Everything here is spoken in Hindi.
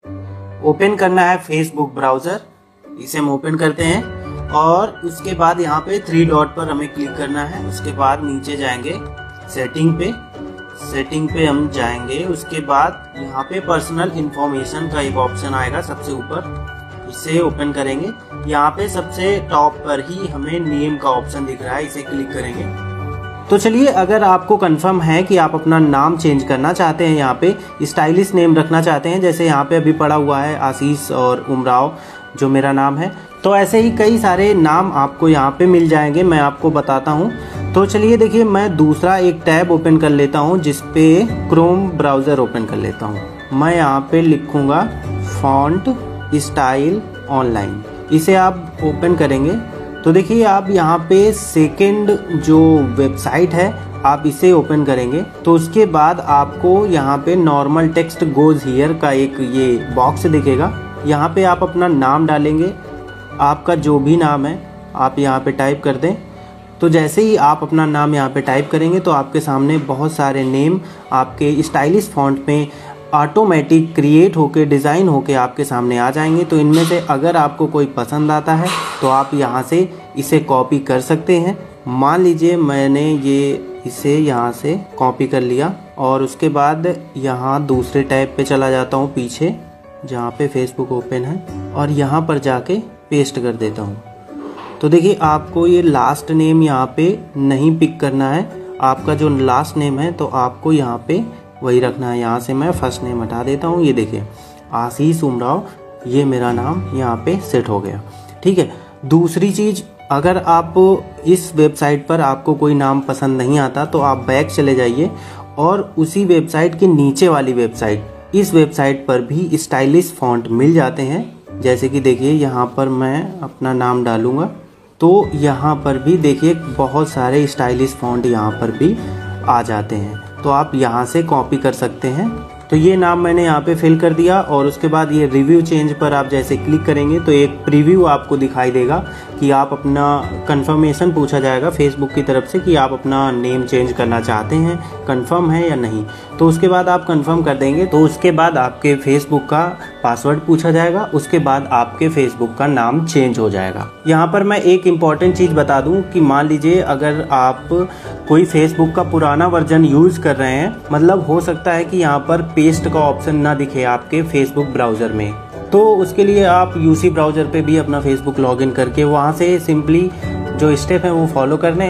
ओपन करना है फेसबुक ब्राउजर, इसे हम ओपन करते हैं और उसके बाद यहाँ पे 3 डॉट पर हमें क्लिक करना है। उसके बाद नीचे जाएंगे सेटिंग पे हम जाएंगे। उसके बाद यहाँ पे पर्सनल इंफॉर्मेशन का एक ऑप्शन आएगा सबसे ऊपर, इसे ओपन करेंगे। यहाँ पे सबसे टॉप पर ही हमें नेम का ऑप्शन दिख रहा है, इसे क्लिक करेंगे। तो चलिए, अगर आपको कंफर्म है कि आप अपना नाम चेंज करना चाहते हैं, यहाँ पे स्टाइलिश नेम रखना चाहते हैं, जैसे यहाँ पे अभी पड़ा हुआ है आशीष और उमराव जो मेरा नाम है, तो ऐसे ही कई सारे नाम आपको यहाँ पे मिल जाएंगे, मैं आपको बताता हूँ। तो चलिए देखिए, मैं दूसरा एक टैब ओपन कर लेता हूँ जिसपे क्रोम ब्राउज़र ओपन कर लेता हूँ। मैं यहाँ पे लिखूँगा फॉन्ट स्टाइल ऑनलाइन, इसे आप ओपन करेंगे तो देखिए आप यहाँ पे सेकेंड जो वेबसाइट है आप इसे ओपन करेंगे। तो उसके बाद आपको यहाँ पे नॉर्मल टेक्स्ट गोज हियर का एक ये बॉक्स दिखेगा, यहाँ पे आप अपना नाम डालेंगे, आपका जो भी नाम है आप यहाँ पे टाइप कर दें। तो जैसे ही आप अपना नाम यहाँ पे टाइप करेंगे तो आपके सामने बहुत सारे नेम आपके स्टाइलिश फॉन्ट में ऑटोमेटिक क्रिएट होके डिज़ाइन होके आपके सामने आ जाएंगे। तो इनमें से अगर आपको कोई पसंद आता है तो आप यहाँ से इसे कॉपी कर सकते हैं। मान लीजिए मैंने इसे यहाँ से कॉपी कर लिया और उसके बाद यहाँ दूसरे टैब पे चला जाता हूँ पीछे जहाँ पे फेसबुक ओपन है और यहाँ पर जाके पेस्ट कर देता हूँ। तो देखिए आपको ये लास्ट नेम यहाँ पे नहीं पिक करना है, आपका जो लास्ट नेम है तो आपको यहाँ पे वही रखना है। यहाँ से मैं फर्स्ट नेम हटा देता हूँ, ये देखिए आशीष उमराव, ये मेरा नाम यहाँ पे सेट हो गया। ठीक है, दूसरी चीज़, अगर आप इस वेबसाइट पर आपको कोई नाम पसंद नहीं आता तो आप बैक चले जाइए और उसी वेबसाइट के नीचे वाली वेबसाइट, इस वेबसाइट पर भी स्टाइलिश फॉन्ट मिल जाते हैं। जैसे कि देखिए यहाँ पर मैं अपना नाम डालूँगा तो यहाँ पर भी देखिए बहुत सारे स्टाइलिश फॉन्ट यहाँ पर भी आ जाते हैं, तो आप यहाँ से कॉपी कर सकते हैं। तो ये नाम मैंने यहाँ पे फिल कर दिया और उसके बाद ये रिव्यू चेंज पर आप जैसे क्लिक करेंगे तो एक प्रीव्यू आपको दिखाई देगा कि आप अपना कंफर्मेशन पूछा जाएगा फेसबुक की तरफ से कि आप अपना नेम चेंज करना चाहते हैं, कंफर्म है या नहीं। तो उसके बाद आप कंफर्म कर देंगे तो उसके बाद आपके फेसबुक का पासवर्ड पूछा जाएगा, उसके बाद आपके फेसबुक का नाम चेंज हो जाएगा। यहाँ पर मैं एक इम्पॉर्टेंट चीज़ बता दूँ कि मान लीजिए अगर आप कोई फेसबुक का पुराना वर्जन यूज़ कर रहे हैं, मतलब हो सकता है कि यहाँ पर पेस्ट का ऑप्शन ना दिखे आपके फेसबुक ब्राउज़र में, तो उसके लिए आप यूसी ब्राउज़र पे भी अपना फेसबुक लॉगिन करके वहाँ से सिंपली जो स्टेप है वो फॉलो करने